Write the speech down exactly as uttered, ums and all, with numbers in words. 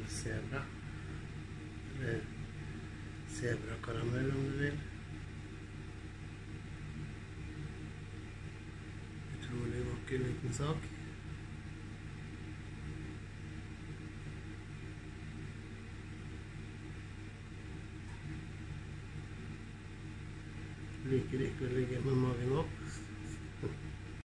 zebra. Eller zebra-karamell om du vil. Utrolig vakker liten sak. Liker ikke å ligge med magen opp.